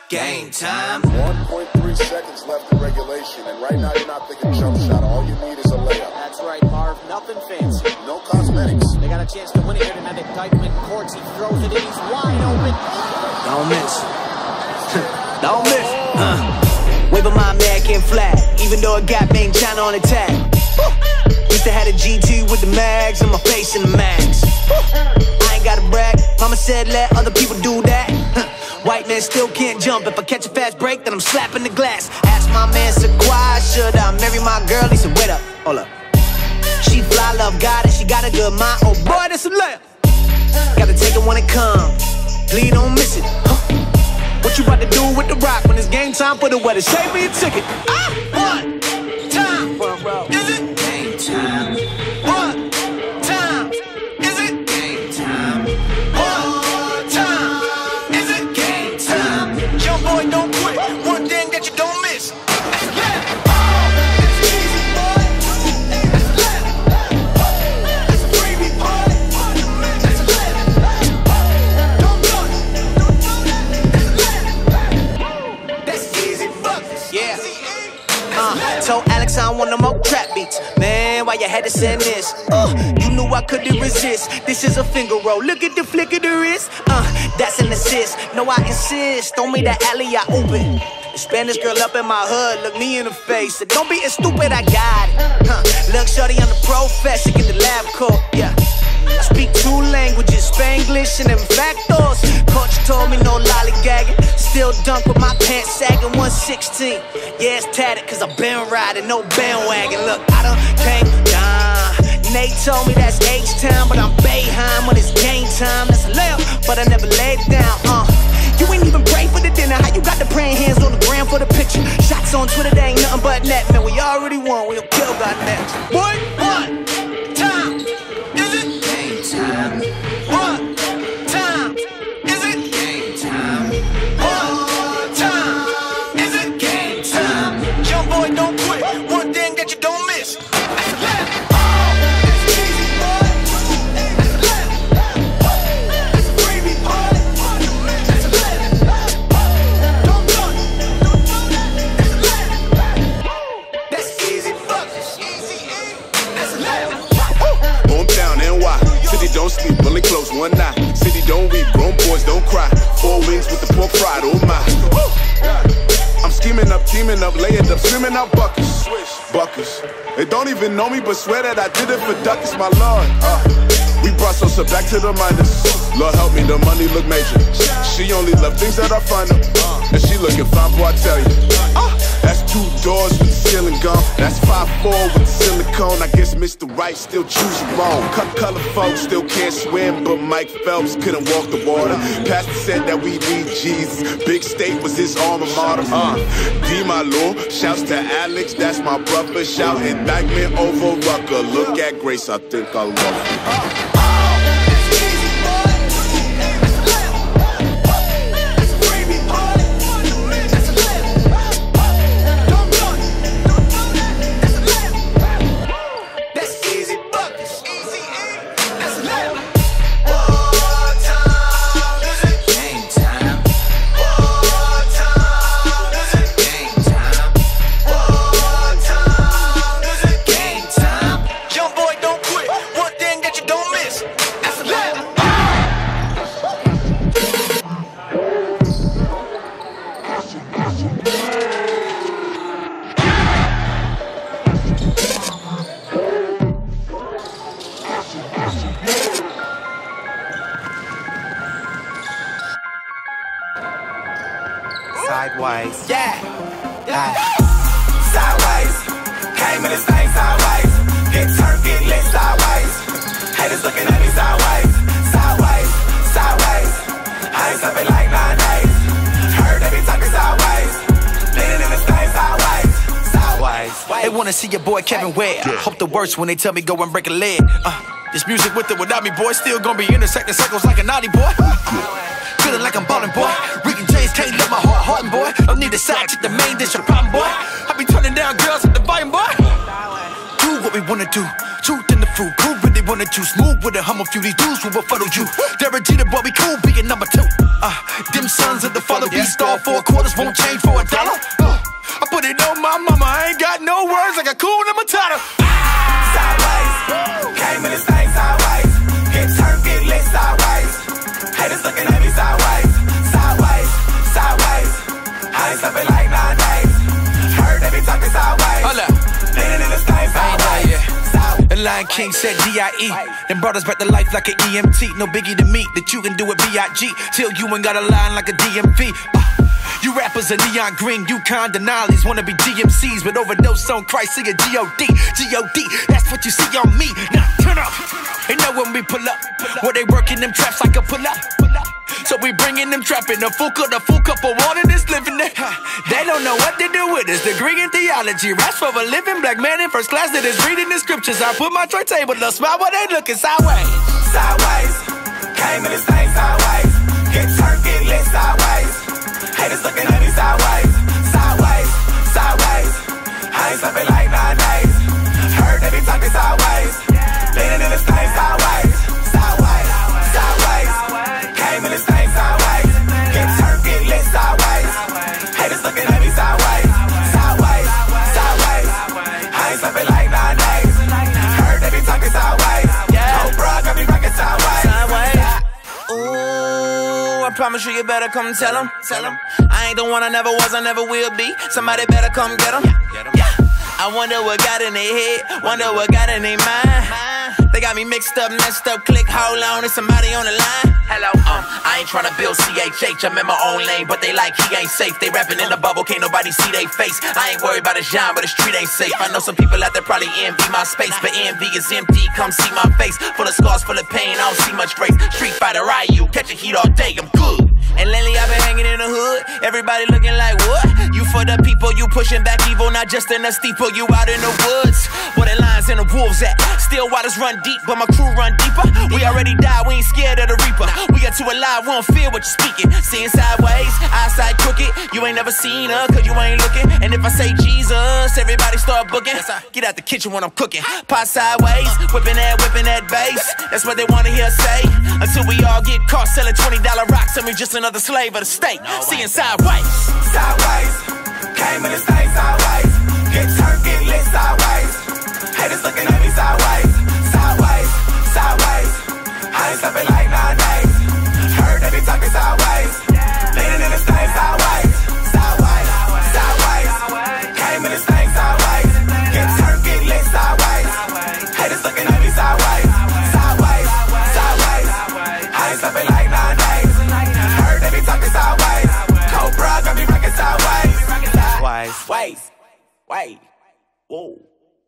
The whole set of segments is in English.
Game time. 1.3 seconds left in regulation, and right now you're not thinking jump shot. All you need is a layup. That's right, Marv. Nothing fancy. No cosmetics. They got a chance to win it here tonight at Dyckman Courts. He throws it in. He's wide open. Don't miss. Don't miss. Wave my American flag, even though it got Made in China on the tag. Used to have a GT with the mags and my face in the mags. I ain't gotta brag. Mama said let other people do that. White man still can't jump. If I catch a fast break, then I'm slapping the glass. Ask my man Sequoia, should I marry my girl? He said, wait up, hold up. She fly, love God, and she got a good mind. Oh boy, that's a layup. Gotta take it when it comes. Please don't miss it. What you about to do with the rock when it's game time for the weather? Save me a ticket. One time. Is it game time? One time. Is it game time? One time. Is it game time? Young boy, don't quit. One thing that you don't miss. Told Alex I don't want no more trap beats. Man, why you had to send this? You knew I couldn't resist. This is a finger roll. Look at the flick of the wrist. That's an assist. No, I insist. Throw me that alley, I open. The Spanish girl up in my hood, look me in the face. Said, don't be as stupid, I got it. Look, shorty on the professor in the lab coat. Yeah. I speak 2 languages, Spanglish and them factors. Coach told me no lollygagging. Still dunk with my pants sagging 116. Yeah, it's tatted cause I've been riding, no bandwagon. Look, I done came down. Nate told me that's H-Town, but I'm Bayheim when it's game time. That's a layup, but I never laid down. You ain't even pray for the dinner. How you got the praying hands on the ground for the picture? Shots on Twitter, they ain't nothing but net. Man, we already won, we'll kill God next. Boy, one time. Is it game time? One time. Is it game time? One time. Is it game time? Young boy, don't quit. One thing that you don't miss. Don't sleep, only close one eye. City don't weep, grown boys don't cry. 4 wings with the pork fried, oh my. I'm scheming up, teaming up, laying up, swimming out buckets. Buckets. They don't even know me, but swear that I did it for duckets, my lord. We brought Sosa back to the minors. Lord help me, the money look major. She only love things that are fun, and she looking fine, boy, I tell you. That's 2 doors with the ceiling gone. That's 5'4" with the silicone. I guess Mr. Right still choosing wrong. Color folks still can't swim, but Mike Phelps couldn't walk the water. Pastor said that we need Jesus. Big State was his alma mater. D my Lord, shouts to Alex, that's my brother. Shouting Dyckman over Rucker. Look at Grace, I think I love her. Sideways, yeah. Sideways, came in this thing sideways. Get turned, get lit sideways. Haters looking at me sideways, sideways, sideways. I ain't something like 9 days. Heard they be talking sideways. Leaning in this thing sideways, sideways. They wanna see your boy Kevin Ware. Hope the worst when they tell me go and break a leg. This music with or without me, boy, still gonna be intersecting circles like a naughty boy. Feeling like I'm ballin', boy. Rick and James can't let my heart harden, boy. Don't need a side chick, the main dish, a problem, boy. I be turning down girls at the volume, boy. Do what we wanna do. Truth in the fruit. Who really wanna choose? Move with a hum, a few these dudes who will fuddle you. Derek Jeter, boy, we cool, being number 2. Them sons of the for the beast, all 4 quarters won't change for $1. I put it on my mama, I ain't got no words like a cool Matata. Sideways, came in this thing sideways. Get turned, get lit sideways. Haters looking at me sideways. Sideways, sideways. I ain't sleeping like 9 days. Heard they be talking sideways. Leaning in this thing sideways. The Lion King said D.I.E. Then brought us back to life like an EMT. No biggie to me that you can do it B.I.G. Till you ain't got a line like a DMV. You rappers are neon green, Yukon Denali's wanna be GMCs, but overdose on Christ, see a G.O.D. G.O.D. That's what you see on me. Now turn up. They know when we pull up, where they working them traps like a pull up. So we bringing them trapping a full cup of water that's living there. They don't know what to do with this degree in theology. Raps for a living black man in first class that is reading the scriptures. I put my tray table up, smile while they looking sideways. Sideways, came in this thing sideways. Get turned, get lit sideways. Haters looking at me sideways. Sideways, sideways. I ain't sleeping like 9 days. Heard they be talking sideways. Leaning in this thing sideways. Sideways, sideways. Came in this thing sideways. Get turned, get lit sideways. Haters looking at me sideways. Sideways, sideways. I ain't sleeping like 9 days. Heard they be talking sideways. Cobra got me rocking sideways. Ooh, I promise you better come tell them. I ain't the one I never was, I never will be. Somebody better come get them. Yeah. I wonder what got in their head, wonder what got in their mind. They got me mixed up, messed up, click, hold on, there's somebody on the line. Hello, I ain't tryna build CHH, I'm in my own lane, but they like he ain't safe. They rapping in the bubble, can't nobody see they face. I ain't worried about a genre, but the street ain't safe. I know some people out there probably envy my space, but envy is empty, come see my face. Full of scars, full of pain, I don't see much grace. Street fighter, Ryu, catch a heat all day, I'm good. And lately I've been hanging in the hood, everybody looking like what? You for the people, you pushing back evil, not just in the steeple, you out in the woods. Where the lions and the wolves at? Still waters run deep, but my crew run deeper. We already died, we ain't scared of the reaper. We got too alive, we don't fear what you're speaking. Seeing sideways, eyesight crooked, you ain't never seen her, cause you ain't looking. And if I say Jesus, everybody start booking. Get out the kitchen when I'm cooking. Pot sideways, whipping that bass. That's what they wanna hear say. Until we all get caught selling $20 rocks, and we just another slave of the state. Seeing sideways. Sideways, came in this thing sideways. Get turned, get lit sideways. Haters looking at me sideways. Sideways, sideways. I ain't sleeping like 9 days. Heard they be talking sideways. Leaning in this thing sideways. Sideways, sideways. Came in this thing sideways. Get turned, get lit sideways. Haters looking at me sideways. Sideways, sideways. I ain't sleeping like 9 days. Heard they be talking sideways. Cobra got me rocking sideways. Wait. Whoa.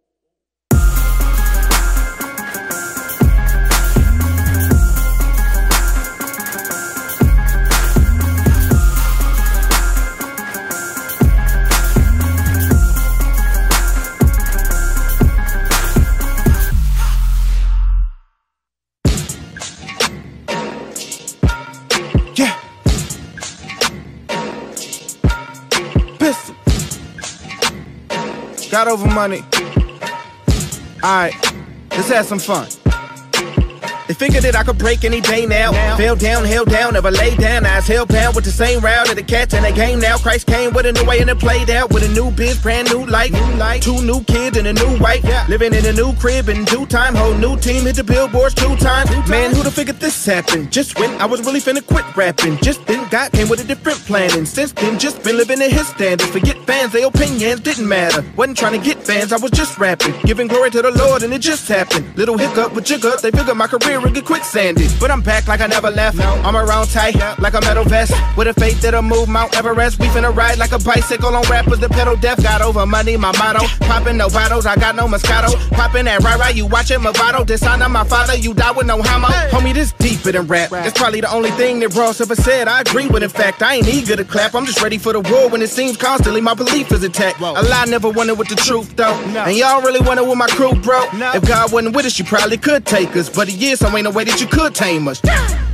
Got over money. Alright, let's have some fun. They figured that I could break any day now. Fell down, held down, never laid down. I was hellbound with the same route of the cats in the game now. Christ came with a new way and it played out with a new biz, brand new light. 2 new kids and a new wife. Living in a new crib in due time. Whole new team hit the billboards 2 times. Man, who'da figured this happened? Just when I was really finna quit rapping. Just then God came with a different plan. And since then just been living in his standards. Forget fans, their opinions didn't matter. Wasn't trying to get fans, I was just rapping. Giving glory to the Lord and it just happened. Little hiccup with jigger, they figured my career would get quicksanded. But I'm back like I never left. I'm around tight like a metal vest. With a faith that'll move Mount Everest. We finna ride like a bicycle on rappers that pedal death. Got over money, my motto. Popping no bottles, I got no Moscato. Popping that right, you watching Movado. Dishonor my father, you die with no homo. Homie, this deeper than rap. It's probably the only thing that Ross ever said I agree with. In fact, I ain't eager to clap. I'm just ready for the war when it seems constantly my belief is attacked. A lie never wanted with the truth though. And y'all really wanted with my crew, bro. If God wasn't with us, you probably could take us. But he is, so ain't no way that you could tame us.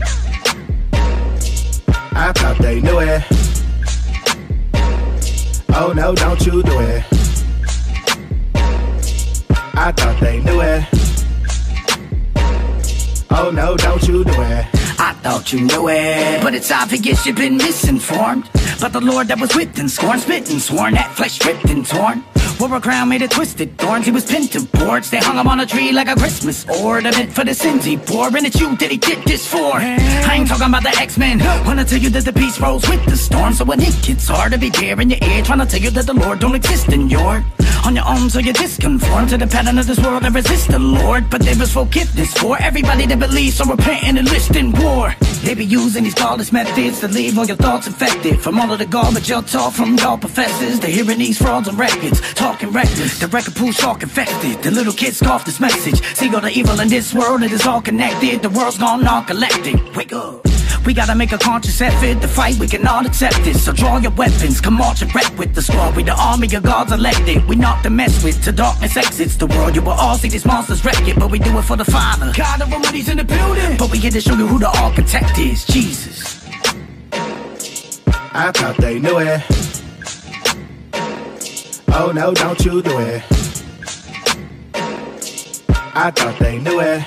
I thought they knew it. Oh no, don't you do it. I thought they knew it. Oh no, don't you do it. I thought you knew it, but it's obvious you've been misinformed. But the Lord that was whipped and scorned, spit and sworn, that flesh ripped and torn. Wore a crown made of twisted thorns, he was pinned to boards. They hung him on a tree like a Christmas ornament for the sins he bore. And it's you that he did this for. I ain't talking about the X-Men. Wanna tell you that the peace rolls with the storm. So when it gets hard to be there in your ear, trying to tell you that the Lord don't exist in your on your own, so you disconform to the pattern of this world and resist the Lord. But there is forgiveness for everybody that believes, so repent and enlist in war. They be using these godless methods to leave all your thoughts infected. From all of the garbage you're taught from y'all professors, to hearing these frauds on records, talking reckless. The record pool shark infected. The little kids scoff this message. See all the evil in this world, it is all connected. The world's gone non-collected. Wake up. We gotta make a conscious effort to fight, we cannot accept this. So draw your weapons, come march and wreck with the squad. We the army of God's elected, we not to mess with. To darkness exits the world, you will all see these monsters wreck it. But we do it for the Father, God of Almighty's in the building. But we here to show you who the architect is, Jesus. I thought they knew it. Oh no, don't you do it. I thought they knew it.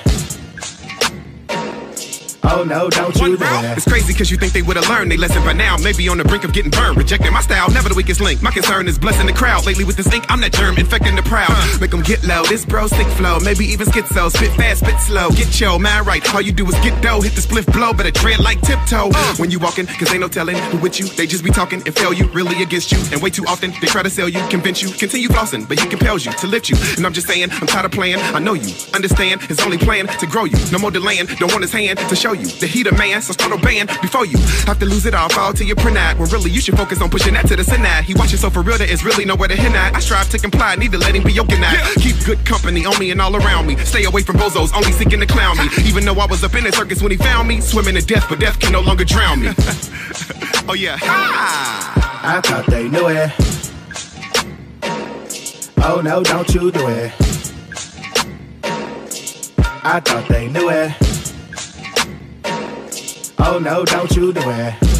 Oh no, don't you do it. It's crazy cause you think they would've learned they lesson by now. Maybe on the brink of getting burned. Rejecting my style, never the weakest link. My concern is blessing the crowd. Lately with this ink, I'm that germ infecting the proud. Make them get low, this bro sick flow. Maybe even schizo, spit fast, spit slow. Get your mind right, all you do is get dough. Hit the spliff blow, better tread like tiptoe. When you walking, cause ain't no telling who with you. They just be talking and fail you, really against you. And way too often, they try to sell you, convince you. Continue flossing, but he compels you to lift you. And I'm just saying, I'm tired of playing. I know you understand, his only plan to grow you. No more delaying, don't want his hand to show you that he the man. So start obeying before you have to lose it all, fall to your prenade. When really you should focus on pushing that to the synod. He watches so for real, there is really nowhere to hint at. I strive to comply, need to let him be your good night. Keep good company on me and all around me. Stay away from bozos, only seeking to clown me. Even though I was up in the circus when he found me, swimming to death, but death can no longer drown me. Oh yeah. I thought they knew it. Oh no, don't you do it. I thought they knew it. Oh no, don't you do it.